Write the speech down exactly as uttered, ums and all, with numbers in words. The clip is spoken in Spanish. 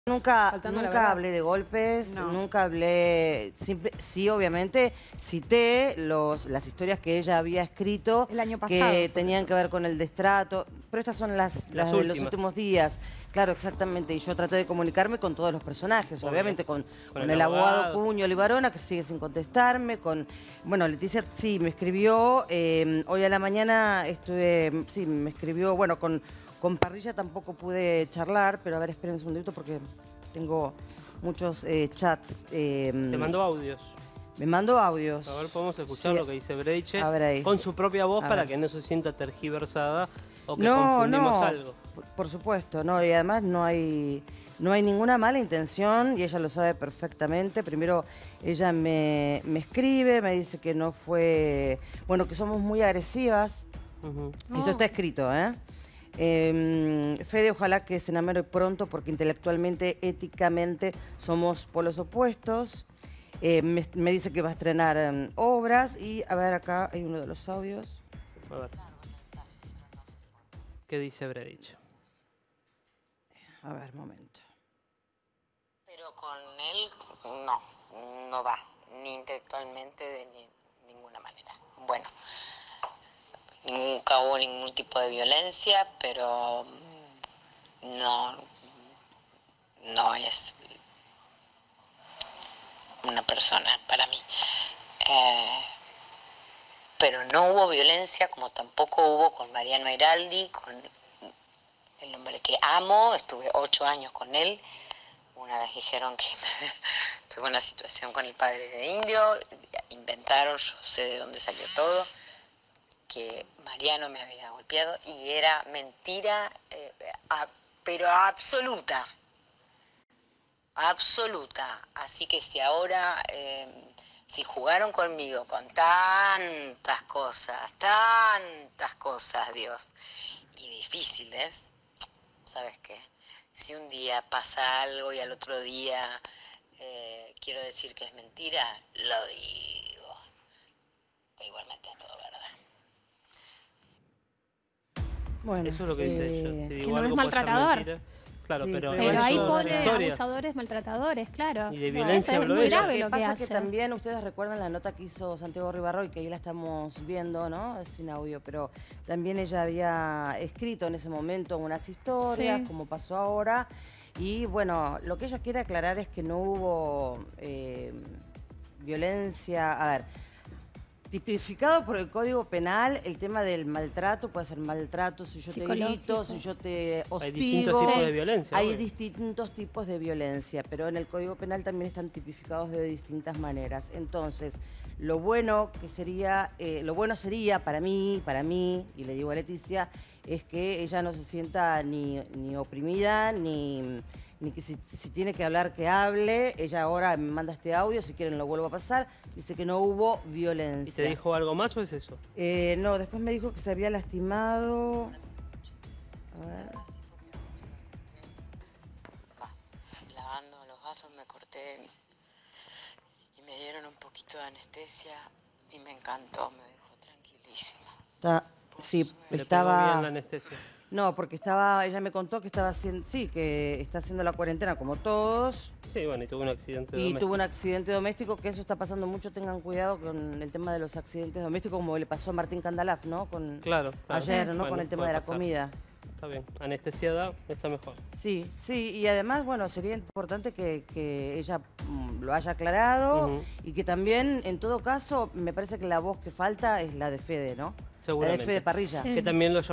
Nunca, Faltando la nunca verdad. hablé de golpes, No. nunca hablé, simple- sí, obviamente, cité los, las historias que ella había escrito El año pasado que fue tenían eso. que ver con el destrato, pero estas son las, las, Las de los últimas. últimos días. Claro, exactamente, y yo traté de comunicarme con todos los personajes, Obvio. obviamente con, Con con el el, abogado, abogado. Cuño Libarona, que sigue sin contestarme, con, bueno, Leticia sí, me escribió, eh, hoy a la mañana estuve, sí, me escribió, bueno, con... Con Parrilla tampoco pude charlar, pero a ver, esperen un segundito porque tengo muchos eh, chats. Eh, Te mandó audios. Me mandó audios. A ver, podemos escuchar Sí. lo que dice Breiche A ver ahí. con su propia voz A para ver. que no se sienta tergiversada o que No, confundimos no, algo. por- por supuesto, no, y además no hay, no hay ninguna mala intención y ella lo sabe perfectamente. Primero ella me, me escribe, me dice que no fue, bueno, que somos muy agresivas. Ujú. Esto está escrito, ¿eh? Eh, Fede, ojalá que se enamore pronto porque intelectualmente, éticamente somos polos opuestos. Eh, me, me dice que va a estrenar em, obras y, a ver, acá hay uno de los audios. A ver. ¿Qué dice Breiche? A ver, momento. Pero con él no, no va, ni intelectualmente de ni- ninguna manera. Bueno, nunca hubo ningún tipo de violencia, pero mm, no, no es una persona para mí. Eh, pero no hubo violencia como tampoco hubo con Mariano Airaldi, con el hombre que amo, estuve ocho años con él. Una vez dijeron que tuve una situación con el padre de Indio, inventaron, yo sé de dónde salió todo, que Mariano me había golpeado y era mentira, eh, a- pero absoluta, absoluta. Así que si ahora, eh, si jugaron conmigo con tantas cosas, tantas cosas, Dios, y difíciles, ¿sabes qué? Si un día pasa algo y al otro día eh, quiero decir que es mentira, lo digo. Pero igualmente es todo verdad. Bueno, Eso es lo que dice eh, ella. Si que digo no es algo puede ser maltratador. mentira. Claro, Sí, pero, pero Pero Bueno, ahí son pone historias. abusadores, maltratadores, claro. Y de No, violencia es habló muy ella. grave Lo lo que que pasa hace. que también ustedes recuerdan la nota que hizo Santiago Ribarroy, que ahí la estamos viendo, ¿no? Sin audio, pero también ella había escrito en ese momento unas historias, Sí. como pasó ahora. Y bueno, lo que ella quiere aclarar es que no hubo eh, violencia. A ver, tipificado por el Código Penal, el tema del maltrato, puede ser maltrato si yo te grito, Psicológico. si yo te hostigo. Hay distintos tipos Sí. de violencia. Hay obvio. distintos tipos de violencia, pero en el Código Penal también están tipificados de distintas maneras. Entonces, lo bueno que sería, eh, lo bueno sería para mí, para mí, y le digo a Leticia, es que ella no se sienta ni, ni oprimida, ni, ni que si, si tiene que hablar, que hable. Ella ahora me manda este audio, si quieren lo vuelvo a pasar. Dice que no hubo violencia. ¿Y te dijo algo más o es eso? Eh, no, después me dijo que se había lastimado. A ver. Lavando los vasos me corté y me dieron un poquito de anestesia y me encantó, me dejó tranquilísima. Está- sí, Le pegó estaba. bien la anestesia. No, porque estaba, ella me contó que estaba haciendo, sí, que está haciendo la cuarentena como todos Sí, bueno, y tuvo un accidente y doméstico. tuvo un accidente doméstico, que eso está pasando mucho, tengan cuidado con el tema de los accidentes domésticos, como le pasó a Martín Candalaf, ¿no? Con, Claro, claro. ayer, ¿no? Bueno, Con el tema puede de la pasar. comida. Está bien. Anestesiada está mejor. Sí, sí, y además, bueno, sería importante que, que ella mm, lo haya aclarado Ujú. y que también, en todo caso, me parece que la voz que falta es la de Fede, ¿no? La de Seguramente. Fede Parrilla. Sí. Que también lo